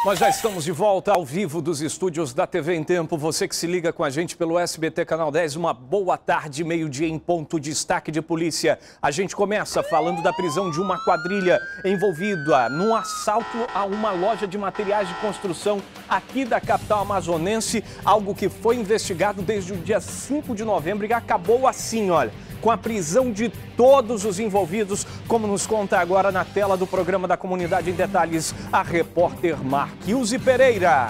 Nós já estamos de volta ao vivo dos estúdios da TV em Tempo. Você que se liga com a gente pelo SBT Canal 10, uma boa tarde, meio-dia em ponto. Destaque de polícia. A gente começa falando da prisão de uma quadrilha envolvida num assalto a uma loja de materiais de construção aqui da capital amazonense. Algo que foi investigado desde o dia 5 de novembro e acabou assim, olha, com a prisão de todos os envolvidos, como nos conta agora na tela do programa da Comunidade em Detalhes, a repórter Marquilze Pereira.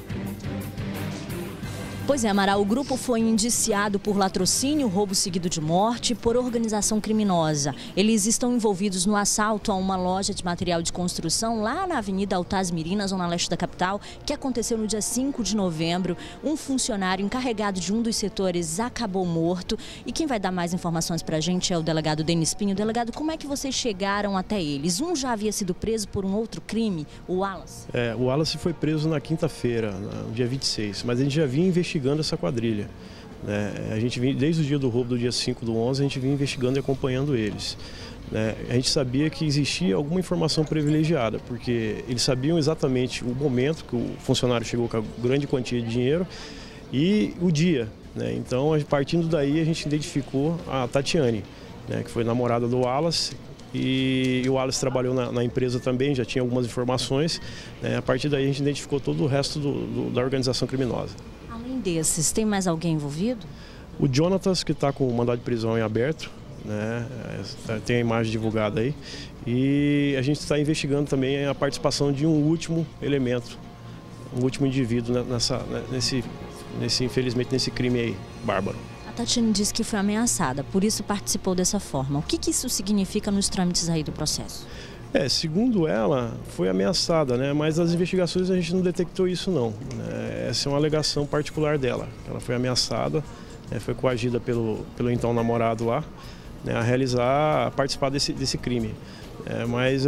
Pois é, Amaral, o grupo foi indiciado por latrocínio, roubo seguido de morte e por organização criminosa. Eles estão envolvidos no assalto a uma loja de material de construção lá na Avenida Altaz-Mirim, na zona leste da capital, que aconteceu no dia 5 de novembro. Um funcionário encarregado de um dos setores acabou morto. E quem vai dar mais informações pra gente é o delegado Denis Pinho. Delegado, como é que vocês chegaram até eles? Um já havia sido preso por um outro crime, o Wallace? O Wallace foi preso na quinta-feira, no dia 26, mas a gente já vinha investigando essa quadrilha. A gente vinha, desde o dia do roubo do dia 5 do 11, a gente vinha investigando e acompanhando eles. A gente sabia que existia alguma informação privilegiada, porque eles sabiam exatamente o momento que o funcionário chegou com a grande quantia de dinheiro e o dia. Então, partindo daí, a gente identificou a Tatiane, que foi namorada do Wallace. E o Wallace trabalhou na empresa também, já tinha algumas informações. A partir daí a gente identificou todo o resto da organização criminosa. Além desses, tem mais alguém envolvido? O Jonatas, que está com o mandado de prisão em aberto, tem a imagem divulgada aí. E a gente está investigando também a participação de um último elemento, um último indivíduo infelizmente, nesse crime aí, bárbaro. A Tatiane disse que foi ameaçada, por isso participou dessa forma. O que isso significa nos trâmites aí do processo? Segundo ela, foi ameaçada, mas nas investigações a gente não detectou isso não. Essa é uma alegação particular dela. Ela foi ameaçada, foi coagida pelo então namorado lá, a participar desse crime. Mas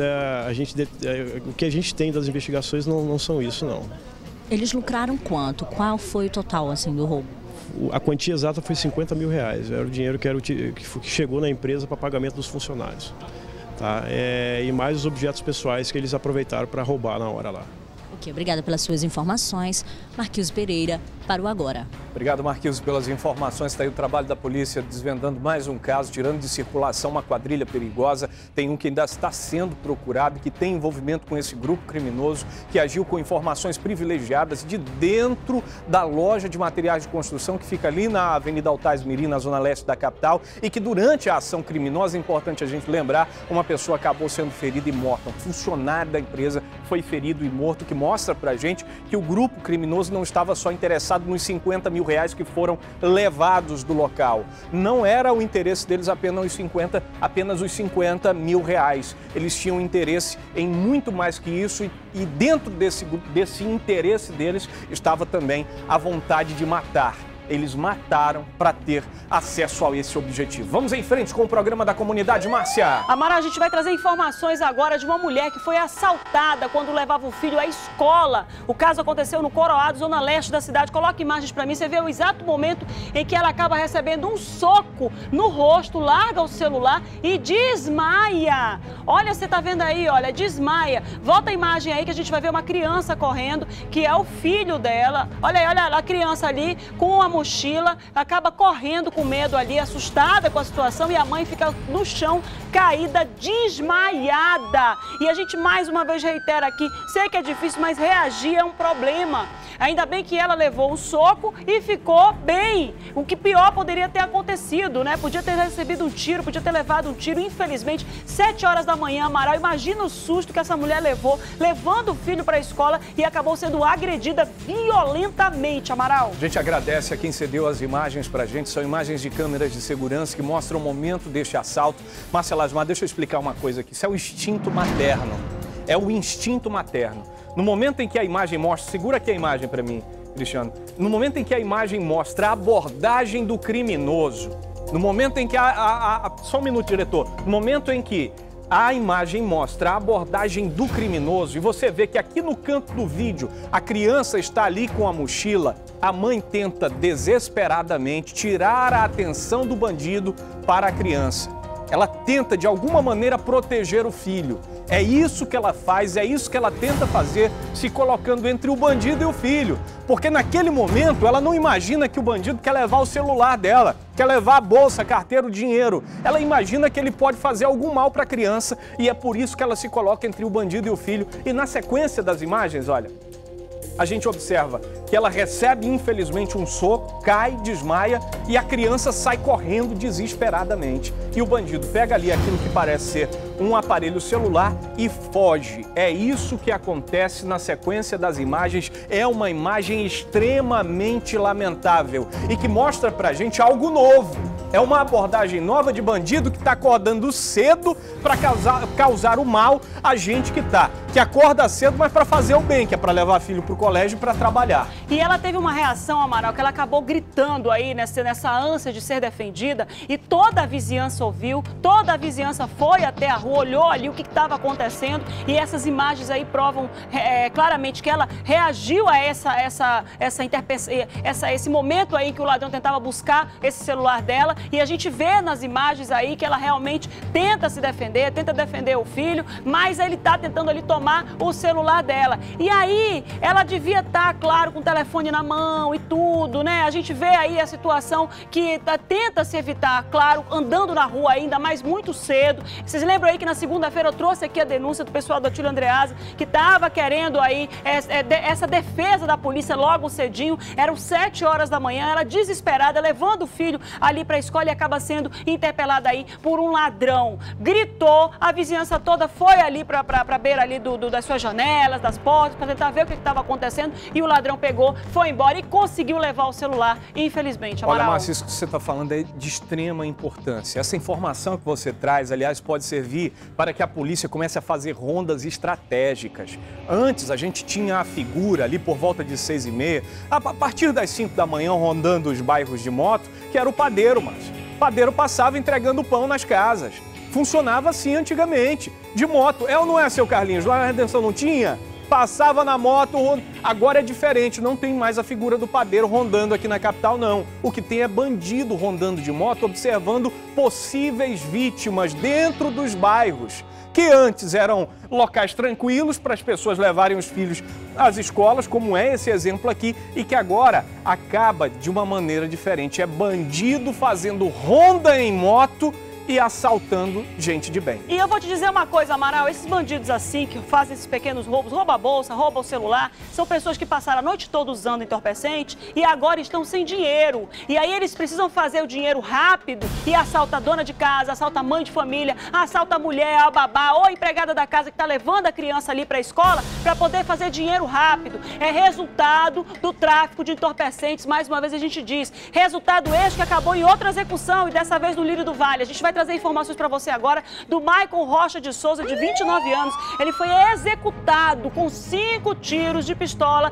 o que a gente tem das investigações não são isso não. Eles lucraram quanto? Qual foi o total assim, do roubo? A quantia exata foi R$50 mil. Era o dinheiro que chegou na empresa para pagamento dos funcionários. E mais os objetos pessoais que eles aproveitaram para roubar na hora lá. Ok, obrigada pelas suas informações. Marquilze Pereira, para o Agora. Obrigado, Marquilze, pelas informações. Está aí o trabalho da polícia desvendando mais um caso, tirando de circulação uma quadrilha perigosa. Tem um que ainda está sendo procurado, que tem envolvimento com esse grupo criminoso, que agiu com informações privilegiadas de dentro da loja de materiais de construção que fica ali na Avenida Altaz-Mirim, na zona leste da capital, e que durante a ação criminosa, é importante a gente lembrar, uma pessoa acabou sendo ferida e morta. Um funcionário da empresa foi ferido e morto, que mostra pra gente que o grupo criminoso não estava só interessado nos R$50 mil que foram levados do local. Não era o interesse deles apenas os 50 mil reais. Eles tinham interesse em muito mais que isso e dentro desse interesse deles estava também a vontade de matar. Eles mataram para ter acesso a esse objetivo. Vamos em frente com o programa da Comunidade, Márcia. Amaral, a gente vai trazer informações agora de uma mulher que foi assaltada quando levava o filho à escola. O caso aconteceu no Coroado, zona leste da cidade. Coloca imagens para mim, você vê o exato momento em que ela acaba recebendo um soco no rosto, larga o celular e desmaia. Olha, você tá vendo aí, olha, desmaia. Volta a imagem aí que a gente vai ver uma criança correndo, que é o filho dela. Olha aí, olha a criança ali com a mochila, acaba correndo com medo ali, assustada com a situação, e a mãe fica no chão, caída, desmaiada. E a gente mais uma vez reitera aqui, sei que é difícil, mas reagir é um problema. Ainda bem que ela levou o soco e ficou bem. O que pior poderia ter acontecido, Podia ter recebido um tiro, podia ter levado um tiro. Infelizmente, 7 horas da manhã, Amaral, imagina o susto que essa mulher levou, levando o filho para a escola e acabou sendo agredida violentamente, Amaral. A gente agradece a quem cedeu as imagens pra gente. São imagens de câmeras de segurança que mostram o momento deste assalto. Márcia Lasmar, deixa eu explicar uma coisa aqui. Isso é o instinto materno. É o instinto materno. No momento em que a imagem mostra... Segura aqui a imagem para mim, Cristiano. No momento em que a imagem mostra a abordagem do criminoso, no momento em que só um minuto, diretor. No momento em que a imagem mostra a abordagem do criminoso e você vê que aqui no canto do vídeo a criança está ali com a mochila, a mãe tenta desesperadamente tirar a atenção do bandido para a criança. Ela tenta, de alguma maneira, proteger o filho. É isso que ela faz, é isso que ela tenta fazer, se colocando entre o bandido e o filho. Porque naquele momento, ela não imagina que o bandido quer levar o celular dela, quer levar a bolsa, a carteira, o dinheiro. Ela imagina que ele pode fazer algum mal para a criança e é por isso que ela se coloca entre o bandido e o filho. E na sequência das imagens, olha, a gente observa que ela recebe, infelizmente, um soco, cai, desmaia e a criança sai correndo desesperadamente. E o bandido pega ali aquilo que parece ser um aparelho celular e foge. É isso que acontece na sequência das imagens. É uma imagem extremamente lamentável e que mostra pra gente algo novo. É uma abordagem nova de bandido que está acordando cedo para causar o mal a gente que acorda cedo, mas para fazer o bem, que é para levar filho para o colégio e para trabalhar. E ela teve uma reação, Amaral, que ela acabou gritando aí nessa ânsia de ser defendida e toda a vizinhança ouviu, toda a vizinhança foi até a rua, olhou ali o que estava acontecendo e essas imagens aí provam claramente que ela reagiu a esse momento aí que o ladrão tentava buscar esse celular dela. E a gente vê nas imagens aí que ela realmente tenta se defender, tenta defender o filho, mas ele tá tentando ali tomar o celular dela. E aí, ela devia estar, claro, com o telefone na mão e tudo, né? A gente vê aí a situação que tenta se evitar, claro, andando na rua ainda, mas muito cedo. Vocês lembram aí que na segunda-feira eu trouxe aqui a denúncia do pessoal do Atílio Andreasa, que estava querendo aí essa defesa da polícia logo cedinho. Eram 7 horas da manhã, ela desesperada, levando o filho ali para a escola e acaba sendo interpelada aí por um ladrão. Gritou, a vizinhança toda foi ali para a beira ali das suas janelas, das portas, para tentar ver o que estava acontecendo e o ladrão pegou, foi embora e conseguiu levar o celular, infelizmente. Amaral. Olha, Márcia, isso que você está falando é de extrema importância. Essa informação que você traz, aliás, pode servir para que a polícia comece a fazer rondas estratégicas. Antes, a gente tinha a figura ali por volta de 6h30, a partir das 5 da manhã, rondando os bairros de moto, que era o padeiro, Márcia. O padeiro passava entregando pão nas casas. Funcionava assim antigamente, de moto. É ou não é, seu Carlinhos? Lá na Redenção não tinha? Passava na moto, agora é diferente, não tem mais a figura do padeiro rondando aqui na capital, não. O que tem é bandido rondando de moto, observando possíveis vítimas dentro dos bairros, que antes eram locais tranquilos para as pessoas levarem os filhos às escolas, como é esse exemplo aqui, e que agora acaba de uma maneira diferente. É bandido fazendo ronda em moto e assaltando gente de bem. E eu vou te dizer uma coisa, Amaral, esses bandidos assim, que fazem esses pequenos roubos, rouba a bolsa, rouba o celular, são pessoas que passaram a noite toda usando entorpecente e agora estão sem dinheiro. E aí eles precisam fazer o dinheiro rápido e assalta a dona de casa, assalta a mãe de família, assalta a mulher, a babá ou a empregada da casa que está levando a criança ali para a escola para poder fazer dinheiro rápido. É resultado do tráfico de entorpecentes, mais uma vez a gente diz, resultado este que acabou em outra execução e dessa vez no Lírio do Vale. A gente vai trazer informações para você agora do Maicon Rocha de Souza, de 29 anos. Ele foi executado com 5 tiros de pistola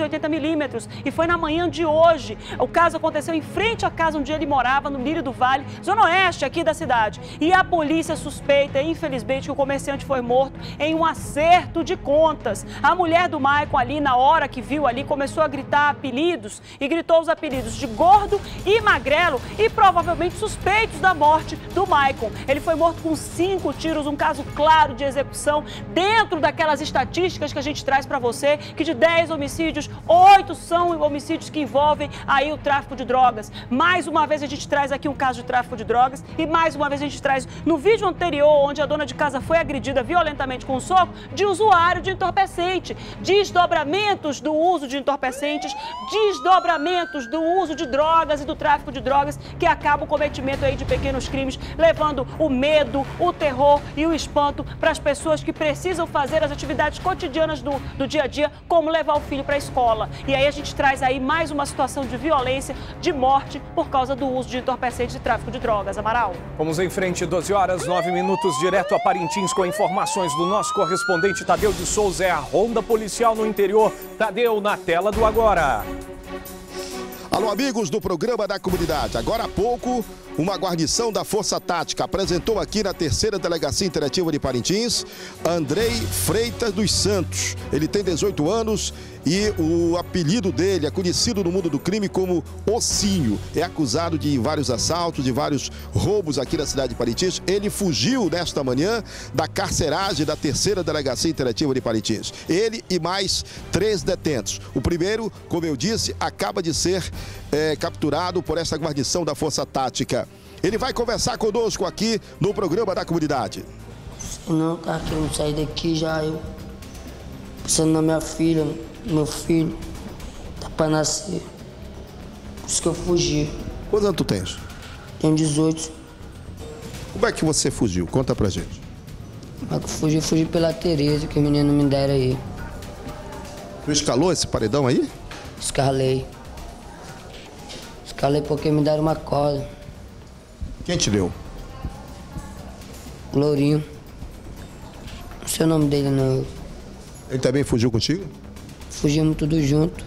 380mm e foi na manhã de hoje. O caso aconteceu em frente à casa onde ele morava, no Lírio do Vale, zona oeste aqui da cidade. E a polícia suspeita, infelizmente, que o comerciante foi morto em um acerto de contas. A mulher do Maicon ali, na hora que viu ali, começou a gritar apelidos e gritou os apelidos de gordo e magrelo e provavelmente suspeitos da morte do Maicon. Ele foi morto com 5 tiros, um caso claro de execução dentro daquelas estatísticas que a gente traz para você, que de 10 homicídios, 8 são homicídios que envolvem aí o tráfico de drogas. Mais uma vez a gente traz aqui um caso de tráfico de drogas e mais uma vez a gente traz no vídeo anterior, onde a dona de casa foi agredida violentamente com um soco, de usuário de entorpecente. Desdobramentos do uso de entorpecentes, desdobramentos do uso de drogas e do tráfico de drogas que acaba o cometimento aí de pequenos crimes, levando o medo, o terror e o espanto para as pessoas que precisam fazer as atividades cotidianas do dia a dia, como levar o filho para a escola. E aí a gente traz aí mais uma situação de violência, de morte, por causa do uso de entorpecentes e tráfico de drogas. Amaral. Vamos em frente, 12h09, direto a Parintins, com informações do nosso correspondente Tadeu de Souza. É a ronda policial no interior. Tadeu, na tela do Agora. Alô, amigos do programa da comunidade. Agora há pouco, uma guarnição da Força Tática apresentou aqui na 3ª Delegacia Interativa de Parintins, Andrei Freitas dos Santos. Ele tem 18 anos e o apelido dele é conhecido no mundo do crime como Ossinho. É acusado de vários assaltos, de vários roubos aqui na cidade de Parintins. Ele fugiu nesta manhã da carceragem da 3ª Delegacia Interativa de Parintins. Ele e mais 3 detentos. O primeiro, como eu disse, acaba de ser capturado por essa guarnição da Força Tática. Ele vai conversar conosco aqui no programa da comunidade. Se não tá querendo sair daqui, já eu pensando na minha filha, meu filho, tá pra nascer. Por isso que eu fugi. Quantos anos tu tens? Tenho 18. Como é que você fugiu? Conta pra gente. Mas eu fugi pela Tereza, que o menino me deram aí. Tu escalou esse paredão aí? Escalei. Escalei porque me deram uma corda. Quem te deu? Lourinho. Não sei o nome dele, não. Ele também fugiu contigo? Fugimos tudo junto.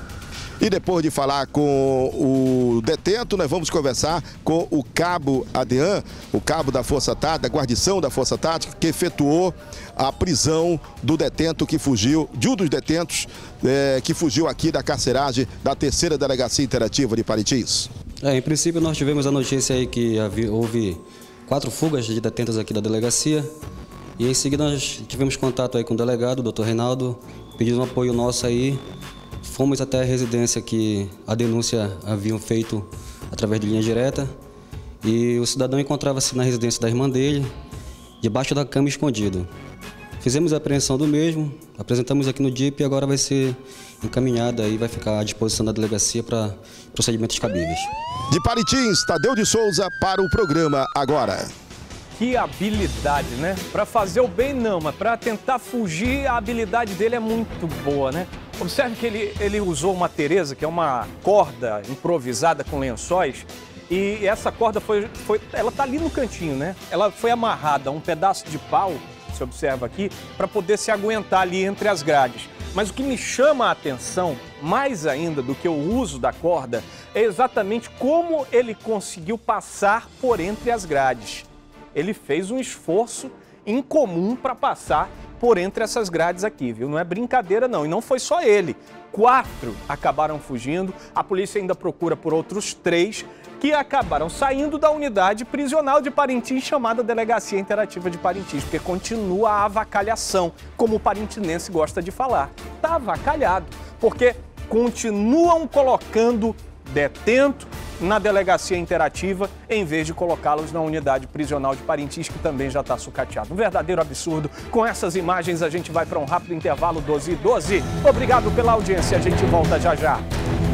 E depois de falar com o detento, nós vamos conversar com o cabo Adean, o cabo da Força Tática, da guarnição da Força Tática, que efetuou a prisão do detento que fugiu, de um dos detentos que fugiu aqui da carceragem da 3ª Delegacia Interativa de Parintins. Em princípio, nós tivemos a notícia aí que houve 4 fugas de detentos aqui da delegacia. E em seguida nós tivemos contato aí com o delegado, o Dr. Reinaldo, pedindo um apoio nosso aí. Fomos até a residência que a denúncia haviam feito através de linha direta. E o cidadão encontrava-se na residência da irmã dele, debaixo da cama escondido. Fizemos a apreensão do mesmo, apresentamos aqui no DIP e agora vai ser encaminhada e vai ficar à disposição da delegacia para procedimentos cabíveis. De Parintins, Tadeu de Souza para o programa Agora. Que habilidade, né? Para fazer o bem não, mas para tentar fugir, a habilidade dele é muito boa, né? Observe que ele usou uma Tereza, que é uma corda improvisada com lençóis, e essa corda ela tá ali no cantinho, né? Ela foi amarrada a um pedaço de pau, você observa aqui, para poder se aguentar ali entre as grades. Mas o que me chama a atenção, mais ainda do que o uso da corda, é exatamente como ele conseguiu passar por entre as grades. Ele fez um esforço incomum para passar por entre essas grades aqui, viu? Não é brincadeira não, e não foi só ele. 4 acabaram fugindo, a polícia ainda procura por outros 3 que acabaram saindo da unidade prisional de Parintins, chamada Delegacia Interativa de Parintins, porque continua a avacalhação, como o parintinense gosta de falar. Está avacalhado, porque continuam colocando detento na Delegacia Interativa, em vez de colocá-los na unidade prisional de Parintins, que também já está sucateado. Um verdadeiro absurdo. Com essas imagens, a gente vai para um rápido intervalo, 12h12. Obrigado pela audiência, a gente volta já já.